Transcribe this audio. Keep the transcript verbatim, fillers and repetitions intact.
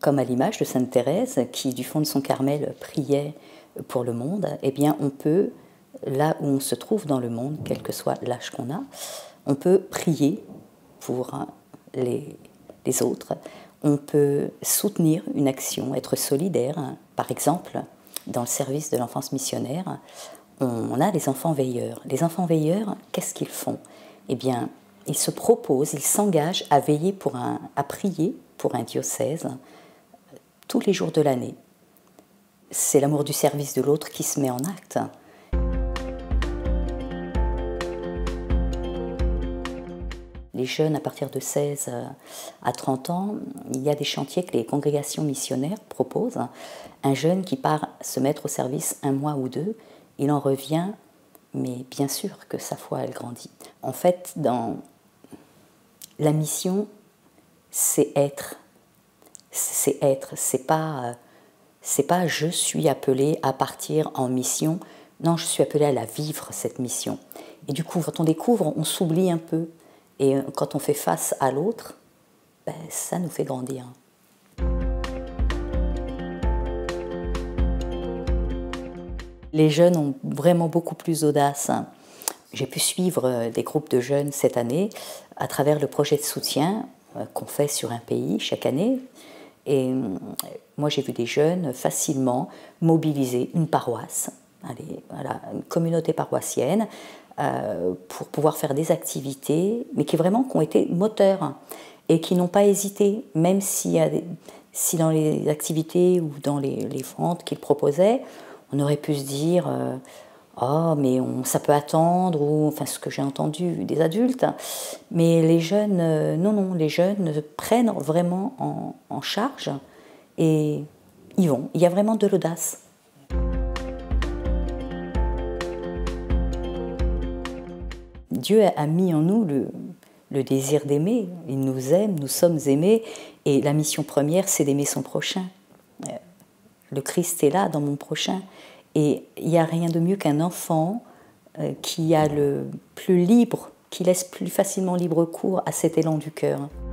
comme à l'image de Sainte Thérèse, qui du fond de son Carmel priait pour le monde, eh bien on peut, là où on se trouve dans le monde, quel que soit l'âge qu'on a, on peut prier pour les, les autres, on peut soutenir une action, être solidaire. Par exemple, dans le service de l'enfance missionnaire, on a les enfants veilleurs. Les enfants veilleurs, qu'est-ce qu'ils font? Eh bien, ils se proposent, ils s'engagent à veiller pour un, à prier pour un diocèse tous les jours de l'année. C'est l'amour du service de l'autre qui se met en acte. Les jeunes, à partir de seize à trente ans, il y a des chantiers que les congrégations missionnaires proposent. Un jeune qui part se mettre au service un mois ou deux, il en revient, mais bien sûr que sa foi, elle grandit. En fait, dans la mission, c'est être. C'est être, c'est pas, c'est pas je suis appelé à partir en mission. Non, je suis appelé à la vivre, cette mission. Et du coup, quand on découvre, on s'oublie un peu. Et quand on fait face à l'autre, ben, ça nous fait grandir. Les jeunes ont vraiment beaucoup plus d'audace. J'ai pu suivre des groupes de jeunes cette année à travers le projet de soutien qu'on fait sur un pays chaque année. Et moi, j'ai vu des jeunes facilement mobiliser une paroisse, allez, voilà, une communauté paroissienne, euh, pour pouvoir faire des activités, mais qui vraiment qui ont été moteurs et qui n'ont pas hésité, même si, si dans les activités ou dans les, les ventes qu'ils proposaient, on aurait pu se dire euh, oh, mais on, ça peut attendre, ou enfin ce que j'ai entendu des adultes. Mais les jeunes, euh, non, non, les jeunes prennent vraiment en, en charge et y vont. Il y a vraiment de l'audace. Dieu a mis en nous le, le désir d'aimer. Il nous aime, nous sommes aimés. Et la mission première, c'est d'aimer son prochain. Le Christ est là dans mon prochain. Et il n'y a rien de mieux qu'un enfant euh, qui a le plus libre, qui laisse plus facilement libre cours à cet élan du cœur.